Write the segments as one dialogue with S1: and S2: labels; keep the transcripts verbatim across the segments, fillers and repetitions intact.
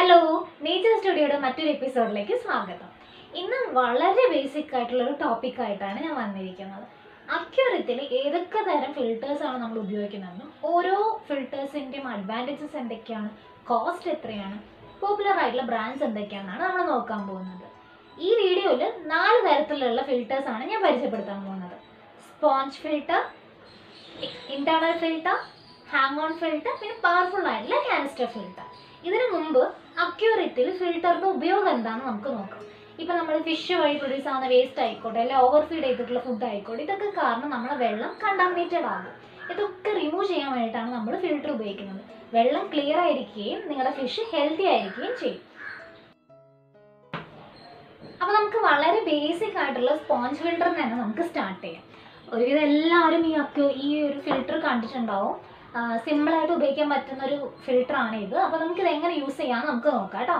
S1: Hello, nature സ്റ്റുഡിയോയുടെ മറ്റൊരു എപ്പിസോഡിലേക്ക് സ്വാഗതം. ഇന്ന് വളരെ ബേസിക് ആയിട്ടുള്ളൊരു ടോപ്പിക്കായിട്ടാണ് ഞാൻ വന്നിരിക്കുന്നത്. അക്യൂറത്തിൽ ഏതൊക്കെ തരം ഫിൽറ്റേഴ്സാണ് നമ്മൾ ഉപയോഗിക്കുന്നതെന്നും ഓരോ ഫിൽറ്റേഴ്സിൻ്റെയും അഡ്വാൻറ്റേജസ് എന്തൊക്കെയാണ്, കോസ്റ്റ് എത്രയാണ്, പോപ്പുലർ ആയിട്ടുള്ള ബ്രാൻഡ്സ് എന്തൊക്കെയാണെന്നാണ് നമ്മൾ നോക്കാൻ പോകുന്നത്. ഈ വീഡിയോയിൽ നാല് തരത്തിലുള്ള ഫിൽറ്റേഴ്സാണ് ഞാൻ പരിചയപ്പെടുത്താൻ പോകുന്നത്. Sponge filter, internal filter, hang on filter, പിന്നെ പവർഫുൾ ആയിട്ടുള്ള കാനിസ്റ്റർ ഫിൽറ്റർ. ഇതിനു മുമ്പ് അക്യൂറത്തിൽ ഫിൽറ്ററിൻ്റെ ഉപയോഗം എന്താണെന്ന് നമുക്ക് നോക്കാം. ഇപ്പം നമ്മൾ ഫിഷ് വഴി പ്രൊഡ്യൂസ് ആവുന്ന വേസ്റ്റ് ആയിക്കോട്ടെ, അല്ലെങ്കിൽ ഓവർ ഫീഡ് ചെയ്തിട്ടുള്ള ഫുഡ് ആയിക്കോട്ടെ, ഇതൊക്കെ കാരണം നമ്മളെ വെള്ളം കണ്ടാമിനേറ്റഡ് ആകും. ഇതൊക്കെ റിമൂവ് ചെയ്യാൻ വേണ്ടിയിട്ടാണ് നമ്മൾ ഫിൽറ്റർ ഉപയോഗിക്കുന്നത്. വെള്ളം ക്ലിയർ ആയിരിക്കുകയും നിങ്ങളുടെ ഫിഷ് ഹെൽത്തി ആയിരിക്കുകയും ചെയ്യും. അപ്പോൾ നമുക്ക് വളരെ ബേസിക് ആയിട്ടുള്ള സ്പോഞ്ച് ഫിൽറ്ററിന് തന്നെ നമുക്ക് സ്റ്റാർട്ട് ചെയ്യാം. ഒരുവിധം എല്ലാവരും ഈ അക്യൂ ഈ ഒരു ഫിൽറ്റർ കണ്ടിട്ടുണ്ടാവും. സിമ്പിളായിട്ട് ഉപയോഗിക്കാൻ പറ്റുന്ന ഒരു ഫിൽറ്ററാണ് ഇത്. അപ്പോൾ നമുക്കിത് എങ്ങനെ യൂസ് ചെയ്യാമെന്ന് നമുക്ക് നോക്കാം കേട്ടോ.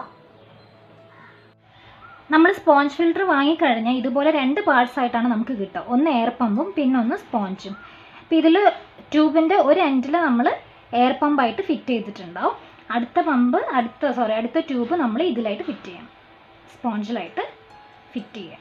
S1: നമ്മൾ സ്പോഞ്ച് ഫിൽറ്റർ വാങ്ങിക്കഴിഞ്ഞാൽ ഇതുപോലെ രണ്ട് പാർട്സ് ആയിട്ടാണ് നമുക്ക് കിട്ടുക. ഒന്ന് എയർ പമ്പും പിന്നെ ഒന്ന് സ്പോഞ്ചും. അപ്പോൾ ഇതിൽ ട്യൂബിൻ്റെ ഒരു എൻഡിൽ നമ്മൾ എയർ പമ്പായിട്ട് ഫിറ്റ് ചെയ്തിട്ടുണ്ടാവും. അടുത്ത പമ്പ് അടുത്ത സോറി അടുത്ത ട്യൂബ് നമ്മൾ ഇതിലായിട്ട് ഫിറ്റ് ചെയ്യണം, സ്പോഞ്ചിലായിട്ട് ഫിറ്റ് ചെയ്യാം.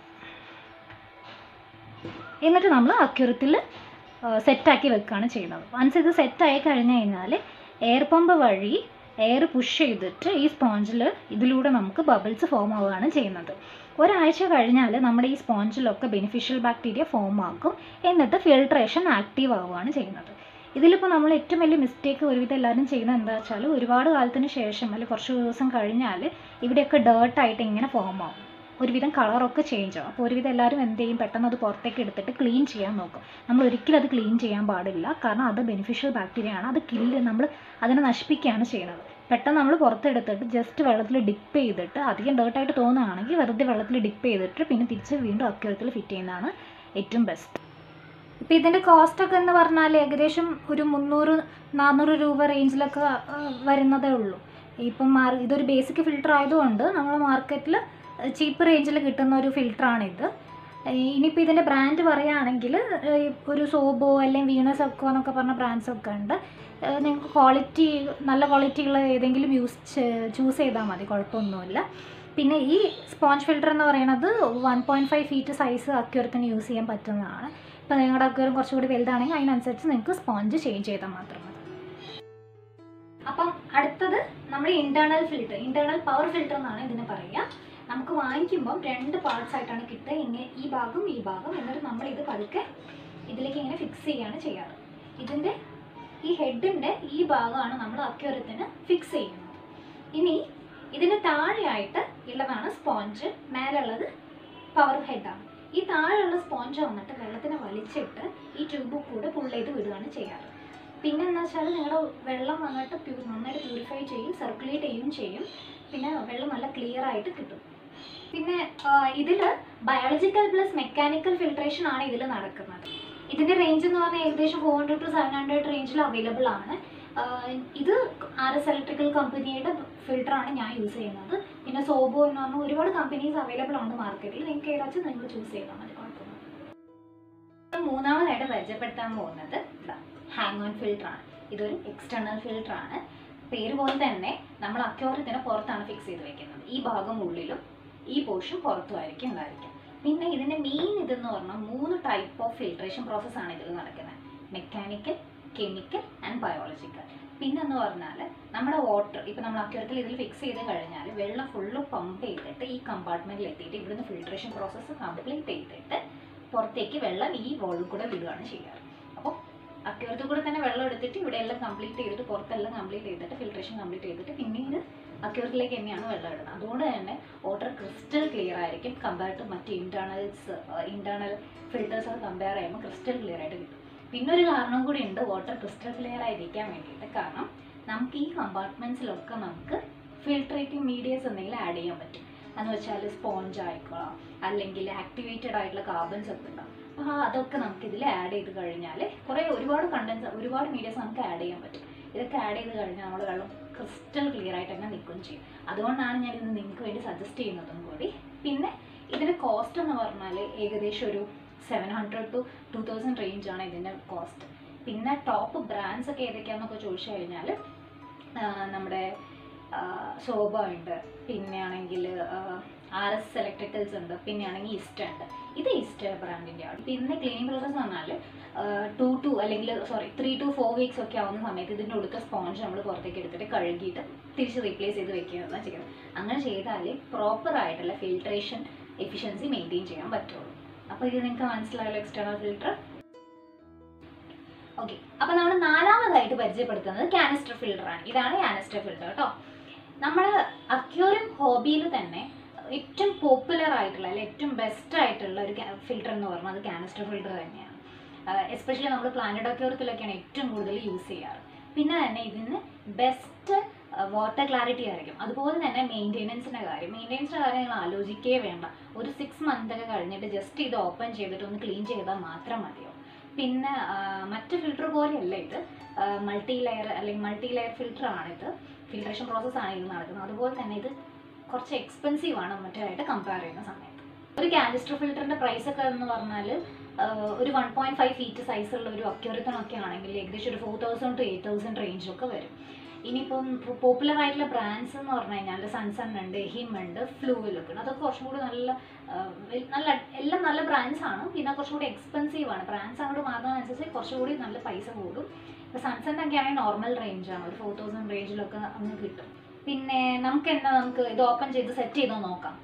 S1: എന്നിട്ട് നമ്മൾ അക്യൂറത്തിൽ സെറ്റാക്കി വെക്കുകയാണ് ചെയ്യുന്നത്. വൺസ് ഇത് സെറ്റായി കഴിഞ്ഞ് കഴിഞ്ഞാൽ എയർ പമ്പ് വഴി എയർ പുഷ് ചെയ്തിട്ട് ഈ സ്പോഞ്ചിൽ ഇതിലൂടെ നമുക്ക് ബബിൾസ് ഫോം ആവുകയാണ് ചെയ്യുന്നത്. ഒരാഴ്ച കഴിഞ്ഞാൽ നമ്മുടെ ഈ സ്പോഞ്ചിലൊക്കെ ബെനിഫിഷ്യൽ ബാക്ടീരിയ ഫോം ആക്കും. എന്നിട്ട് ഫിൽട്രേഷൻ ആക്റ്റീവ് ആവുകയാണ് ചെയ്യുന്നത്. ഇതിലിപ്പോൾ നമ്മൾ ഏറ്റവും വലിയ മിസ്റ്റേക്ക് ഒരുവിധം എല്ലാവരും ചെയ്യുന്നത് എന്താ വെച്ചാൽ, ഒരുപാട് കാലത്തിന് ശേഷം അല്ലെങ്കിൽ കുറച്ച് ദിവസം കഴിഞ്ഞാൽ ഇവിടെയൊക്കെ ഡേർട്ടായിട്ട് ഇങ്ങനെ ഫോം ആവും, ഒരുവിധം കളറൊക്കെ ചേഞ്ച് ആവും. അപ്പോൾ ഒരുവിധം എല്ലാവരും എന്ത് ചെയ്യും, പെട്ടെന്ന് അത് പുറത്തേക്ക് എടുത്തിട്ട് ക്ലീൻ ചെയ്യാൻ നോക്കും. നമ്മൾ ഒരിക്കലും അത് ക്ലീൻ ചെയ്യാൻ പാടില്ല. കാരണം അത് ബെനിഫിഷ്യൽ ബാക്ടീരിയ ആണ്. അത് കില്ല് നമ്മൾ അതിനെ നശിപ്പിക്കുകയാണ് ചെയ്യുന്നത്. പെട്ടെന്ന് നമ്മൾ പുറത്തെടുത്തിട്ട് ജസ്റ്റ് വെള്ളത്തിൽ ഡിപ്പ് ചെയ്തിട്ട്, അധികം ഡേർട്ടായിട്ട് തോന്നുകയാണെങ്കിൽ വെറുതെ വെള്ളത്തിൽ ഡിപ്പ് ചെയ്തിട്ട് പിന്നെ തിരിച്ച് വീണ്ടും അക്യൂറത്തിൽ ഫിറ്റ് ചെയ്യുന്നതാണ് ഏറ്റവും ബെസ്റ്റ്. ഇപ്പോൾ ഇതിൻ്റെ കോസ്റ്റൊക്കെ എന്ന് പറഞ്ഞാൽ ഏകദേശം ഒരു മുന്നൂറ് നാനൂറ് രൂപ റേഞ്ചിലൊക്കെ വരുന്നതേ ഉള്ളൂ. ഇപ്പം മാർ ഇതൊരു ബേസിക് ഫിൽറ്റർ ആയതുകൊണ്ട് നമ്മൾ മാർക്കറ്റിൽ ചീപ്പ് റേഞ്ചിൽ കിട്ടുന്ന ഒരു ഫിൽറ്ററാണിത്. ഇനിയിപ്പോൾ ഇതിൻ്റെ ബ്രാൻഡ് പറയുകയാണെങ്കിൽ ഒരു സോബോ അല്ലെങ്കിൽ വീണസ് ഒക്കെ എന്നൊക്കെ പറഞ്ഞ ബ്രാൻഡ്സൊക്കെ ഉണ്ട്. നിങ്ങൾക്ക് ക്വാളിറ്റി നല്ല ക്വാളിറ്റിയുള്ള ഏതെങ്കിലും യൂസ് ചൂസ് ചെയ്താൽ മതി, കുഴപ്പമൊന്നുമില്ല. പിന്നെ ഈ സ്പോഞ്ച് ഫിൽറ്റർ എന്ന് പറയുന്നത് one point five feet size അക്യൂറത്തിന് യൂസ് ചെയ്യാൻ പറ്റുന്നതാണ്. ഇപ്പോൾ നിങ്ങളുടെ അക്യൂറം കുറച്ചുകൂടി വലുതാണെങ്കിൽ അതിനനുസരിച്ച് നിങ്ങൾക്ക് സ്പോഞ്ച് ചേഞ്ച് ചെയ്താൽ മാത്രം മതി. അപ്പം അടുത്തത് നമ്മൾ internal filter, internal power filter എന്നാണ് ഇതിന് പറയുക. നമുക്ക് വാങ്ങിക്കുമ്പം രണ്ട് പാർട്സ് ആയിട്ടാണ് കിട്ടുക, ഇങ്ങനെ ഈ ഭാഗം ഈ ഭാഗം. എന്നിട്ട് നമ്മൾ ഇത് പതുക്കെ ഇതിലേക്ക് ഇങ്ങനെ ഫിക്സ് ചെയ്യുകയാണ് ചെയ്യാറ്. ഇതിൻ്റെ ഈ ഹെഡിൻ്റെ ഈ ഭാഗമാണ് നമ്മൾ അക്യൂറത്തിന് ഫിക്സ് ചെയ്യുന്നത്. ഇനി ഇതിന് താഴെയായിട്ട് ഉള്ളതാണ് സ്പോഞ്ച്, മേലുള്ളത് പവർ ഹെഡാണ്. ഈ താഴെയുള്ള സ്പോഞ്ച് വന്നിട്ട് വെള്ളത്തിനെ വലിച്ചിട്ട് ഈ ട്യൂബ് കൂടെ പുൾ ചെയ്ത് വിടുകയാണ് ചെയ്യാറ്. പിന്നെ എന്താ വെച്ചാൽ നിങ്ങളുടെ വെള്ളം വന്നിട്ട് പ്യൂ നന്നായിട്ട് പ്യൂരിഫൈ ചെയ്യും, സർക്കുലേറ്റ് ചെയ്യുകയും ചെയ്യും. പിന്നെ വെള്ളം നല്ല ക്ലിയർ ആയിട്ട് കിട്ടും. പിന്നെ ഇതിൽ ബയോളജിക്കൽ പ്ലസ് മെക്കാനിക്കൽ ഫിൽട്രേഷൻ ആണ് ഇതിൽ നടക്കുന്നത്. ഇതിൻ്റെ റേഞ്ച് എന്ന് പറഞ്ഞാൽ ഏകദേശം four hundred to seven hundred റേഞ്ചിൽ അവൈലബിൾ ആണ്. ഇത് ആർ എസ് ഇലക്ട്രിക്കൽ കമ്പനിയുടെ ഫിൽറ്ററാണ് ഞാൻ യൂസ് ചെയ്യുന്നത്. പിന്നെ സോബോ എന്ന് പറഞ്ഞാൽ ഒരുപാട് കമ്പനീസ് അവൈലബിൾ ആണ് മാർക്കറ്റിൽ. നിങ്ങൾക്ക് ഏതാச்சுം നിങ്ങൾ ചൂസ് ചെയ്താൽ മതി, കുഴപ്പമൊന്നും. മൂന്നാമതായിട്ട് പരിചയപ്പെടുത്താൻ പോകുന്നത് ഹാങ് ഓൺ ഫിൽറ്ററാണ്. ഇതൊരു എക്സ്റ്റേണൽ ഫിൽറ്ററാണ്. പേര് പോലെ തന്നെ നമ്മൾ അക്യൂറത്തിന് പുറത്താണ് ഫിക്സ് ചെയ്ത് വെക്കുന്നത്. ഈ ഭാഗം ഉള്ളിലും ഈ പോർഷൻ പുറത്തുമായിരിക്കും ഉണ്ടായിരിക്കും. പിന്നെ ഇതിൻ്റെ മെയിൻ ഇതെന്ന് പറഞ്ഞാൽ മൂന്ന് ടൈപ്പ് ഓഫ് ഫിൽട്രേഷൻ പ്രോസസ്സാണ് ഇതിൽ നടക്കുന്നത്: മെക്കാനിക്കൽ, കെമിക്കൽ ആൻഡ് ബയോളജിക്കൽ. പിന്നെന്ന് പറഞ്ഞാൽ നമ്മുടെ വാട്ടർ ഇപ്പോൾ നമ്മൾ അക്യൂറത്തിൽ ഇതിൽ ഫിക്സ് ചെയ്ത് കഴിഞ്ഞാൽ വെള്ളം ഫുള്ള് പമ്പ് ചെയ്തിട്ട് ഈ കമ്പാർട്ട്മെൻറ്റിൽ എത്തിയിട്ട് ഇവിടുന്ന് ഫിൽട്രേഷൻ പ്രോസസ്സ് കംപ്ലീറ്റ് ചെയ്തിട്ട് പുറത്തേക്ക് വെള്ളം ഈ വോളിൽ കൂടെ വിടുകയാണ് ചെയ്യാറ്. അപ്പോൾ അക്യൂറത്തിൽ കൂടെ തന്നെ വെള്ളം എടുത്തിട്ട് ഇവിടെ എല്ലാം കംപ്ലീറ്റ് ചെയ്തിട്ട് പുറത്തെല്ലാം കംപ്ലീറ്റ് ചെയ്തിട്ട് ഫിൽട്രേഷൻ കംപ്ലീറ്റ് ചെയ്തിട്ട് പിന്നീട് അക്യൂറത്തിലേക്ക് തന്നെയാണ് വെള്ളം ഇടുന്നത്. അതുകൊണ്ട് തന്നെ വാട്ടർ ക്രിസ്റ്റൽ ക്ലിയർ ആയിരിക്കും. കമ്പയർ ടു മറ്റ് ഇൻറ്റേർണൽസ് ഇൻറ്റേർണൽ ഫിൽറ്റേഴ്സ് കമ്പയർ ചെയ്യുമ്പോൾ ക്രിസ്റ്റൽ ക്ലിയർ ആയിട്ട് കിട്ടും. പിന്നെ ഒരു കാരണം കൂടി ഉണ്ട് വാട്ടർ ക്രിസ്റ്റൽ ക്ലിയർ ആയിരിക്കാൻ വേണ്ടിയിട്ട്. കാരണം നമുക്ക് ഈ കമ്പാർട്ട്മെൻറ്റ്സിലൊക്കെ നമുക്ക് ഫിൽട്രേറ്റിംഗ് മീഡിയസ് എന്തെങ്കിലും ആഡ് ചെയ്യാൻ പറ്റും. എന്ന് വെച്ചാൽ സ്പോഞ്ച് ആയിക്കോളാം, അല്ലെങ്കിൽ ആക്ടിവേറ്റഡ് ആയിട്ടുള്ള കാർബൺസ് ഒക്കെ ഉണ്ടാവും. അപ്പോൾ അതൊക്കെ നമുക്ക് ഇതിൽ ആഡ് ചെയ്ത് കഴിഞ്ഞാൽ കുറേ ഒരുപാട് കണ്ടൻസ് ഒരുപാട് മീഡിയസ് നമുക്ക് ആഡ് ചെയ്യാൻ പറ്റും. ഇതൊക്കെ ആഡ് ചെയ്ത് കഴിഞ്ഞാൽ നമ്മുടെ വെള്ളം ക്രിസ്റ്റൽ ക്ലിയർ ആയിട്ട് തന്നെ നിൽക്കുകയും ചെയ്യും. അതുകൊണ്ടാണ് ഞാൻ ഇത് നിങ്ങൾക്ക് വേണ്ടി സജസ്റ്റ് ചെയ്യുന്നതും കൂടി. പിന്നെ ഇതിൻ്റെ കോസ്റ്റ് എന്ന് പറഞ്ഞാൽ ഏകദേശം ഒരു seven hundred to two thousand റേഞ്ചാണ് ഇതിൻ്റെ കോസ്റ്റ്. പിന്നെ ടോപ്പ് ബ്രാൻഡ്സ് ഒക്കെ ഏതൊക്കെയാണെന്നൊക്കെ ചോദിച്ചു കഴിഞ്ഞാൽ നമ്മുടെ ശോഭ ഉണ്ട്, പിന്നെയാണെങ്കിൽ ആർ എസ് ഇലക്ട്രിക്കൽസ് ഉണ്ട്, പിന്നെയാണെങ്കിൽ ഈസ്റ്റ് ഉണ്ട്. ഇത് ഈസ്റ്റ് ബ്രാൻഡിൻ്റെ ആണ്. പിന്നെ ക്ലീനിങ് പ്രോസസ് എന്ന് പറഞ്ഞാൽ ടു ടു അല്ലെങ്കിൽ sorry three to four weeks ഒക്കെ ആവുന്ന സമയത്ത് ഇതിൻ്റെ ഉടുത്ത സ്പോഞ്ച് നമ്മൾ പുറത്തേക്ക് എടുത്തിട്ട് കഴുകിയിട്ട് തിരിച്ച് റീപ്ലേസ് ചെയ്ത് വെക്കുകയാണ് ചെയ്യുന്നത്. അങ്ങനെ ചെയ്താലേ പ്രോപ്പറായിട്ടുള്ള ഫിൽട്രേഷൻ എഫിഷ്യൻസി മെയിൻറ്റെയിൻ ചെയ്യാൻ പറ്റുള്ളൂ. അപ്പോൾ ഇത് നിങ്ങൾക്ക് മനസ്സിലായല്ലോ എക്സ്റ്റേണൽ ഫിൽട്ടർ. ഓക്കെ, അപ്പോൾ നമ്മൾ നാലാമതായിട്ട് പരിചയപ്പെടുത്തുന്നത് കാനിസ്റ്റർ ഫിൽട്ടറാണ്. ഇതാണ് കാനിസ്റ്റർ ഫിൽട്ടർ കേട്ടോ. നമ്മൾ അക്വേറിയം ഹോബിയിൽ തന്നെ ഏറ്റവും പോപ്പുലർ ആയിട്ടുള്ള അല്ലെങ്കിൽ ഏറ്റവും ബെസ്റ്റ് ആയിട്ടുള്ള ഒരു ഫിൽട്ടർ എന്ന് പറഞ്ഞാൽ അത് കാനിസ്റ്റർ ഫിൽട്ടർ തന്നെയാണ്. എസ്പെഷ്യലി നമ്മൾ പ്ലാനറ്റ് അക്വേറിയത്തിലൊക്കെയാണ് ഏറ്റവും കൂടുതൽ യൂസ് ചെയ്യാറ്. പിന്നെ തന്നെ ഇതിന് ബെസ്റ്റ് വാട്ടർ ക്ലാരിറ്റി ആയിരിക്കും. അതുപോലെ തന്നെ മെയിൻ്റെനൻസിൻ്റെ കാര്യം മെയിൻ്റെനൻസിൻ്റെ കാര്യം നിങ്ങൾ ആലോചിക്കേ വേണ്ട. ഒരു സിക്സ് മന്ത് ഒക്കെ കഴിഞ്ഞിട്ട് ജസ്റ്റ് ഇത് ഓപ്പൺ ചെയ്തിട്ട് ഒന്ന് ക്ലീൻ ചെയ്താൽ മാത്രം മതിയോ. പിന്നെ മറ്റ് ഫിൽട്ടർ പോലെയല്ല ഇത്, മൾട്ടി ലെയർ അല്ലെങ്കിൽ മൾട്ടി ലെയർ ഫിൽട്ടർ ആണിത്. ഫിൽട്രേഷൻ പ്രോസസ്സാണ് ഇത് നടക്കുന്നത്. അതുപോലെ തന്നെ ഇത് കുറച്ച് എക്സ്പെൻസീവ് ആണ് മറ്റായിട്ട് കമ്പയർ ചെയ്യുന്ന സമയത്ത്. ഒരു കാനിസ്റ്റർ ഫിൽറ്ററിൻ്റെ പ്രൈസ് ഒക്കെ എന്ന് പറഞ്ഞാൽ ഒരു വൺ പോയിൻറ്റ് ഫൈവ് ഫീറ്റ് സൈസുള്ള ഒരു അക്വേറിയത്തിനൊക്കെ ആണെങ്കിൽ ഏകദേശം ഒരു four thousand to eight thousand റേഞ്ചൊക്കെ വരും. ഇനിയിപ്പം പോപ്പുലർ ആയിട്ടുള്ള ബ്രാൻഡ്സ് എന്ന് പറഞ്ഞു കഴിഞ്ഞാൽ സൺസൺ ഉണ്ട്, ഹിം ഉണ്ട്, ഫ്ലൂവിലൊക്കെ ഉണ്ട്. അതൊക്കെ കുറച്ചും കൂടി നല്ല നല്ല എല്ലാം നല്ല ബ്രാൻഡ്സ് ആണ്. പിന്നെ കുറച്ചും കൂടി എക്സ്പെൻസീവ് ആണ്. ബ്രാൻഡ്സ് അങ്ങോട്ട് മാറുന്നതനുസരിച്ച് കുറച്ചുകൂടി നല്ല പൈസ കൂടും. ഇപ്പോൾ സൺസണിൻ്റെ ഒക്കെ ആണെങ്കിൽ നോർമൽ റേഞ്ചാണ്, ഒരു ഫോർ തൗസൻഡ് റേഞ്ചിലൊക്കെ അങ്ങ് കിട്ടും. പിന്നെ നമുക്ക് എന്താ നമുക്ക് ഇത് ഓപ്പൺ ചെയ്ത് സെറ്റ് ചെയ്തോ നോക്കാം.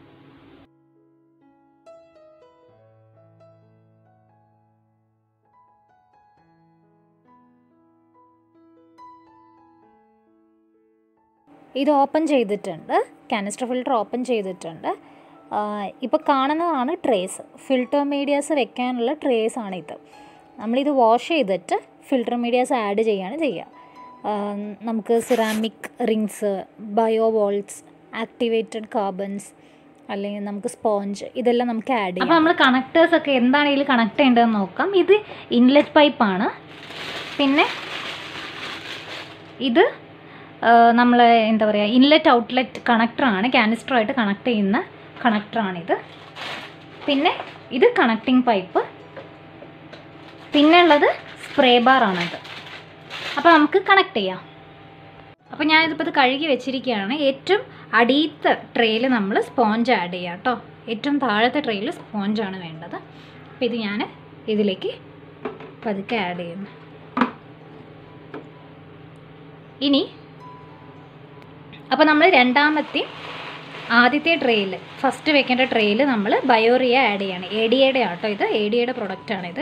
S1: ഇത് ഓപ്പൺ ചെയ്തിട്ടുണ്ട്, കാനിസ്റ്റർ ഫിൽട്ടർ ഓപ്പൺ ചെയ്തിട്ടുണ്ട്. ഇപ്പോൾ കാണുന്നതാണ് ട്രേസ്, ഫിൽട്ടർ മീഡിയാസ് വെക്കാനുള്ള ട്രേസ് ആണിത്. നമ്മളിത് വാഷ് ചെയ്തിട്ട് ഫിൽട്ടർ മീഡിയാസ് ആഡ് ചെയ്യാണ് ചെയ്യുക. നമുക്ക് ceramic rings, bioballs, activated carbons, അല്ലെങ്കിൽ നമുക്ക് സ്പോഞ്ച്, ഇതെല്ലാം നമുക്ക് ആഡ് ചെയ്യാം. അപ്പോൾ നമ്മൾ കണക്ടേഴ്സൊക്കെ എന്താണ് ഇതിൽ കണക്ട് ചെയ്യേണ്ടതെന്ന് നോക്കാം. ഇത് ഇൻലെറ്റ് പൈപ്പാണ്. പിന്നെ ഇത് നമ്മൾ എന്താ പറയുക ഇൻലെറ്റ് ഔട്ട്ലെറ്റ് കണക്ടറാണ്, കാനിസ്റ്ററായിട്ട് കണക്ട് ചെയ്യുന്ന കണക്ടറാണിത്. പിന്നെ ഇത് കണക്റ്റിംഗ് പൈപ്പ്. പിന്നെ ഉള്ളത് സ്പ്രേ ബാറാണിത്. അപ്പോൾ നമുക്ക് കണക്ട് ചെയ്യാം. അപ്പോൾ ഞാനിതിപ്പോൾ ഇത് കഴുകി വെച്ചിരിക്കുകയാണ്. ഏറ്റവും അടിയത്തെ ട്രേയിൽ നമ്മൾ സ്പോഞ്ച് ആഡ് ചെയ്യാം കേട്ടോ. ഏറ്റവും താഴത്തെ ട്രേയിൽ സ്പോഞ്ചാണ് വേണ്ടത്. അപ്പോൾ ഇത് ഞാൻ ഇതിലേക്ക് പതുക്കെ ആഡ് ചെയ്യുന്നു. ഇനി അപ്പോൾ നമ്മൾ രണ്ടാമത്തെ ആദ്യത്തെ ട്രേയിൽ ഫസ്റ്റ് വെക്കേണ്ട ട്രേയിൽ നമ്മൾ ബയോറിയ ആഡ് ചെയ്യാണ്. എ ഡി എയുടെ ആട്ടോ ഇത്, എ ഡി എയുടെ പ്രൊഡക്റ്റാണിത്.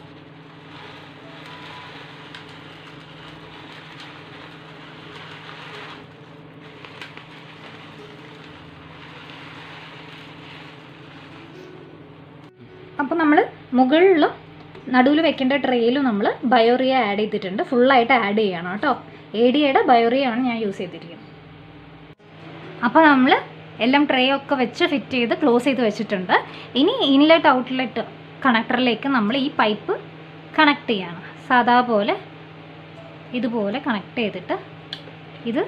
S1: അപ്പോൾ നമ്മൾ മുകളിലും നടുവിൽ വെക്കേണ്ട ട്രേയിലും നമ്മൾ ബയോറിയ ആഡ് ചെയ്തിട്ടുണ്ട്. ഫുള്ളായിട്ട് ആഡ് ചെയ്യണം കേട്ടോ. എ ഡി എയുടെ ബയോറിയാണ് ഞാൻ യൂസ് ചെയ്തിരിക്കുന്നത്. അപ്പോൾ നമ്മൾ എല്ലാം ട്രേ ഒക്കെ വെച്ച് ഫിറ്റ് ചെയ്ത് ക്ലോസ് ചെയ്ത് വെച്ചിട്ടുണ്ട്. ഇനി ഇൻലെറ്റ് ഔട്ട്ലെറ്റ് കണക്ടറിലേക്ക് നമ്മൾ ഈ പൈപ്പ് കണക്ട് ചെയ്യണം. സാധാ പോലെ ഇതുപോലെ കണക്ട് ചെയ്തിട്ട് ഇത്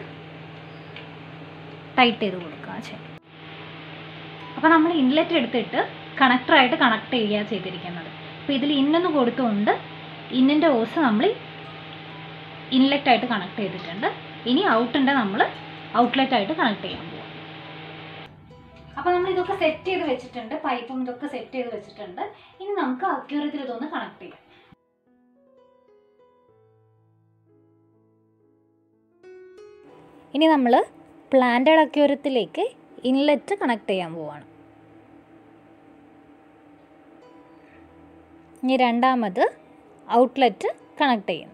S1: ടൈറ്റ് ചെയ്ത് കൊടുക്കുക ചെയ്യും. അപ്പോൾ നമ്മൾ ഇൻലെറ്റ് എടുത്തിട്ട് കണക്ടറായിട്ട് കണക്ട് ചെയ്യുക ചെയ്തിരിക്കുന്നത്. അപ്പോൾ ഇതിൽ ഇന്നൊന്ന് കൊടുത്തുകൊണ്ട് ഇന്നിൻ്റെ ഓസ് നമ്മൾ ഇൻലെറ്റായിട്ട് കണക്ട് ചെയ്തിട്ടുണ്ട്. ഇനി ഔട്ടിൻ്റെ നമ്മൾ ഔട്ട്ലെറ്റായിട്ട് കണക്ട് ചെയ്യാൻ പോകും. അപ്പോൾ നമ്മൾ ഇതൊക്കെ സെറ്റ് ചെയ്ത് വെച്ചിട്ടുണ്ട്, പൈപ്പും ഇതൊക്കെ സെറ്റ് ചെയ്ത് വെച്ചിട്ടുണ്ട്. ഇനി നമുക്ക് അക്വേറിയത്തിൽ ഇതൊന്ന് കണക്ട് ചെയ്യാം. ഇനി നമ്മൾ പ്ലാന്റഡ് അക്വേറിയത്തിലേക്ക് ഇൻലെറ്റ് കണക്ട് ചെയ്യാൻ പോവാണ്. ഇനി രണ്ടാമത് ഔട്ട്ലെറ്റ് കണക്ട് ചെയ്യുന്നു.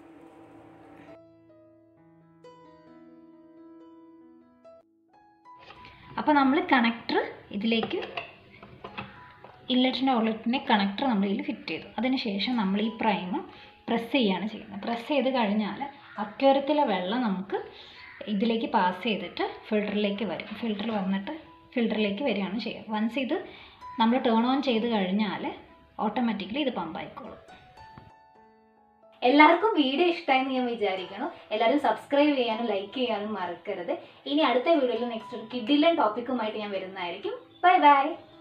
S1: അപ്പോൾ നമ്മൾ കണക്ടർ ഇതിലേക്ക് ഇൻലെറ്റിൻ്റെ ഔട്ട്ലെറ്റിൻ്റെ കണക്ടർ നമ്മൾ ഇതിൽ ഫിറ്റ് ചെയ്തു. അതിനുശേഷം നമ്മൾ ഈ പ്രൈം പ്രസ് ചെയ്യുകയാണ് ചെയ്യുന്നത്. പ്രസ് ചെയ്ത് കഴിഞ്ഞാൽ അക്വേറിയത്തിലെ വെള്ളം നമുക്ക് ഇതിലേക്ക് പാസ് ചെയ്തിട്ട് ഫിൽറ്ററിലേക്ക് വരും. ഫിൽറ്റർ വന്നിട്ട് ഫിൽറ്ററിലേക്ക് വരികയാണ് ചെയ്യുക. വൺസ് ഇത് നമ്മൾ ടേൺ ഓൺ ചെയ്ത് കഴിഞ്ഞാൽ ഓട്ടോമാറ്റിക്കലി ഇത് പമ്പ് ആയിക്കോളും. എല്ലാവർക്കും വീഡിയോ ഇഷ്ടമായെന്ന് ഞാൻ വിചാരിക്കണം. എല്ലാവരും സബ്സ്ക്രൈബ് ചെയ്യാനും ലൈക്ക് ചെയ്യാനും മറക്കരുത്. ഇനി അടുത്ത വീഡിയോയിൽ നെക്സ്റ്റ് ഒരു കിഡിലൻ ടോപ്പിക്കുമായിട്ട് ഞാൻ വരുന്നതായിരിക്കും. Bye by.